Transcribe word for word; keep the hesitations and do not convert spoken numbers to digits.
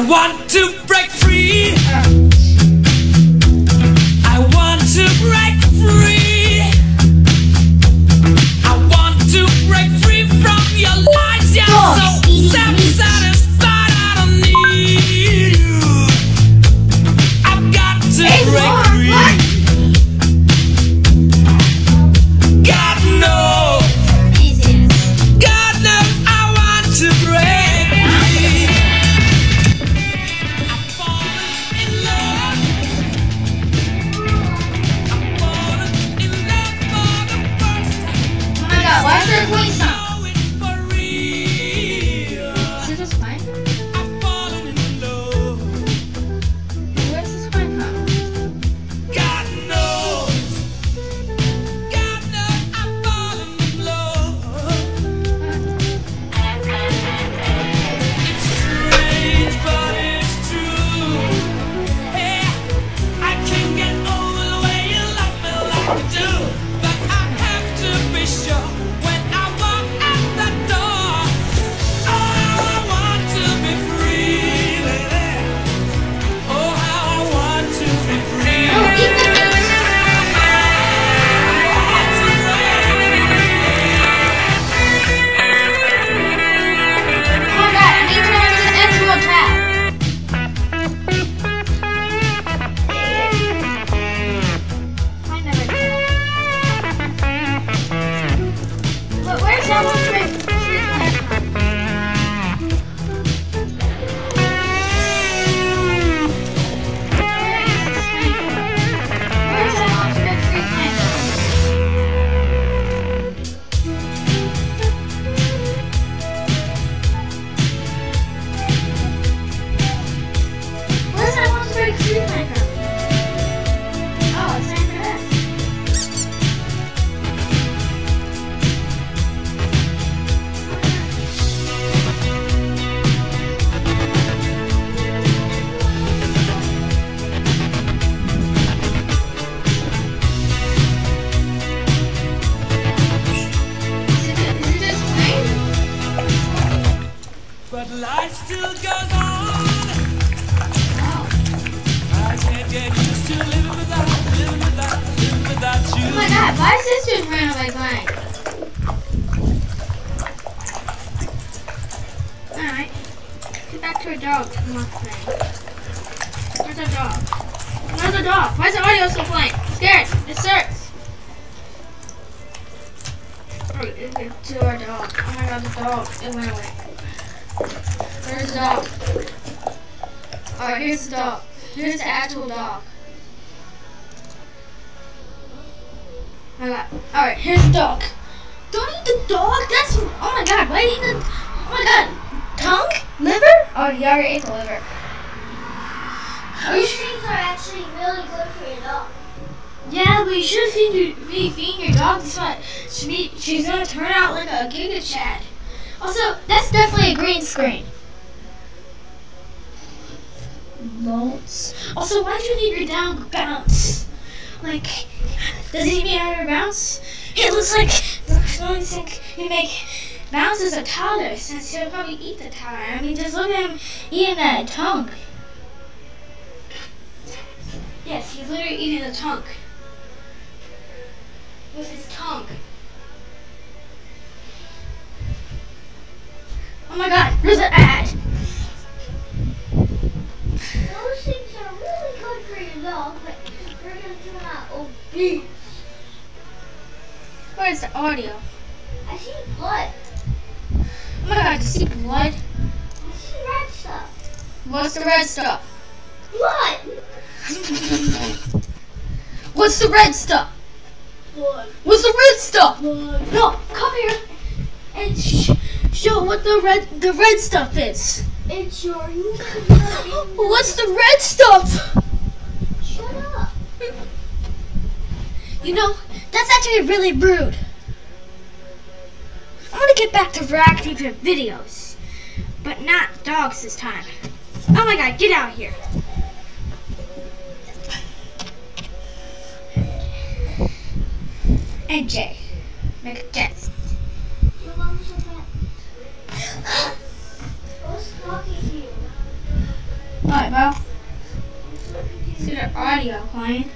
want to break free. I want to break free. I want to break free from your lies. You're so self-satisfied. I don't need you. I've got to break free. God knows. God knows I want to break free. I've fallen in love. I've fallen in love for the first time. Oh my god, why is there a Queen song? Know it's for real. Is this fine? I've fallen in love. Where's this fine from? God knows. God knows I've fallen in love. It's strange, but it's true. Yeah, I can't get over the way you love me like you do. But I have to be sure when I walk out the door. Oh, how I want to be free, baby. Oh, how I want to be free. Oh, eat the meat! Oh my god, I need to turn this into a trap. I never did. But where's that one trick? Where's that one trick free plant? Where's that one trick free plant from? Oh, it's right there. Is it, is it just plain? But life still goes on. Oh. I can't get used to living without, living without, living without you. Oh my god, my sister's ran away crying. Alright. Get back to a dog. Come on, friend. Where's our dog? Where's the dog? Why is the audio still playing? I'm scared. It starts. Alright, let's get to our dog. Oh my god, the dog. It went away. Where's the dog? Alright, here's the dog. Here's the actual dog. Oh my god. Alright, here's the dog. Don't eat the dog. That's. Oh my god. Why eat the. Oh my god. Tongue? Liver? Oh, he already ate the liver. Are you These sure? things are actually really good for your dog. Yeah, but you should feed your, be feeding your dog this one. She be, she's gonna turn out like a Giga Chad. Also, that's definitely a green screen. Bounce. Also, why'd you need your dog bounce? Like, does he mean out of bounce? It looks like the only thing you make bounce is a toddler, since he'll probably eat the toddler. I mean, just look at him eating that tongue. Yes, he's literally eating the tongue. With his tongue. Oh my god, there's an ad. Those things are really good for your dog, but they're going to turn out obese. Where's the audio? I see blood. Oh my god, you see blood? I see red stuff. What's the red stuff? Blood! What's the red stuff? Blood. What's the red stuff? Blood. No, come here and sh show what the red the red stuff is. It's your username. What's the red stuff? Shut up. You know, that's actually really rude. I'm gonna get back to reacting to videos, but not dogs this time. Oh my god, get out of here. And Jay. Make Jets. Your mom's so fat. Who's talking to you? decline.